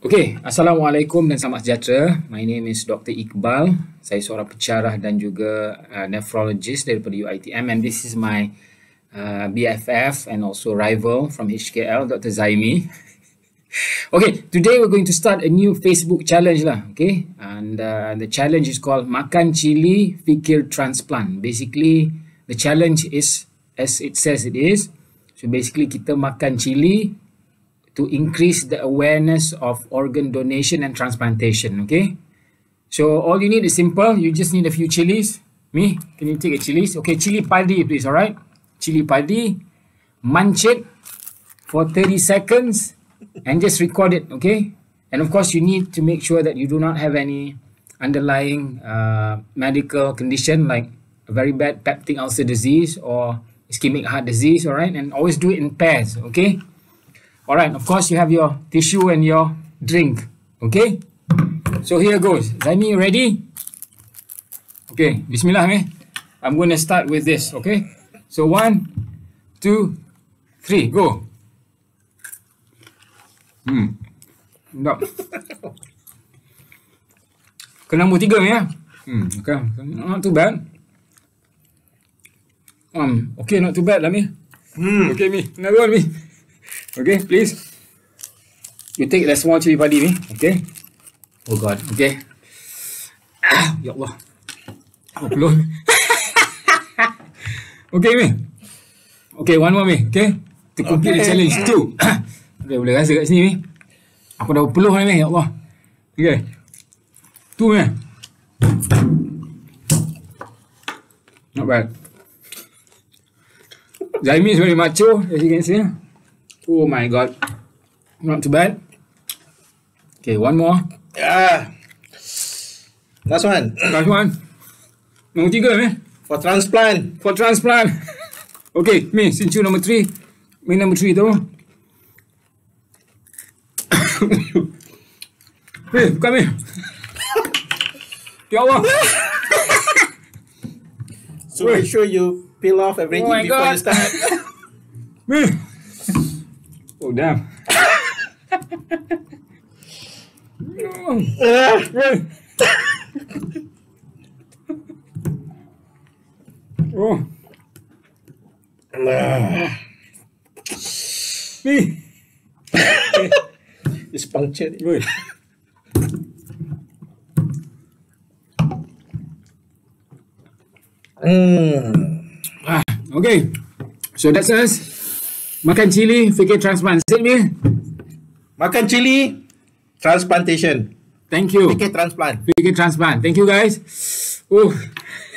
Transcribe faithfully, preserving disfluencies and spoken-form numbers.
Okay, Assalamualaikum dan selamat sejahtera. My name is Doctor Iqbal. Saya seorang pensyarah dan juga uh, nephrologist daripada U I T M, and this is my uh, B F F and also rival from H K L, Doctor Zaimi. Okay, today we're going to start a new Facebook challenge lah, okay? And uh, the challenge is called Makan Cili Fikir Transplant. Basically, the challenge is as it says it is. So basically, kita makan cili to increase the awareness of organ donation and transplantation, okay? So all you need is simple. You just need a few chilies. Me, can you take a chilies? Okay, chili padi, please, all right? Chili padi, munch it for thirty seconds and just record it, okay? And of course, you need to make sure that you do not have any underlying uh, medical condition like a very bad peptic ulcer disease or ischemic heart disease, all right? And always do it in pairs, okay? All right, of course, you have your tissue and your drink, okay? So here goes. Zaimi, you ready? Okay, bismillah, eh? I'm going to start with this, okay? So one, two, three, go. Hmm. Sedap. Kena nombor tiga ni, ya? Hmm, okay. Not too bad. Um, okay, not too bad lah, Mi. Hmm. Okay, Mi. Another one, Mi. Okay, please. You take the small chili padi ni. Okay. Oh God. Okay. Ah, ya Allah. Oh, belum. Okay, Mi. Okay, one more, Mi. Okay. To complete okay. the challenge. Two. Okay, boleh rasa kat sini, Mi. Aku dah berpeluh ni, Mi. Ya Allah. Okay. Two, Mi. Not bad. Zaimi is very macho, as you can see. Oh my God. Not too bad. Okay, one more. Yeah. Last one. Last one. Nombor tiga, ni. For transplant. For transplant. Okay, me, since you number three. Me number three tu. Hey, bukan me. Ya Allah. So make sure you peel off everything oh before God. you start. Me. Oh, damn. Oh. Me. It's punctured. Wait. Mm. Ah, okay. So that's us. Makan cili, fikir transplant. Say me. Makan cili, transplantation. Thank you. Fikir transplant. Fikir transplant. Thank you, guys. Oh.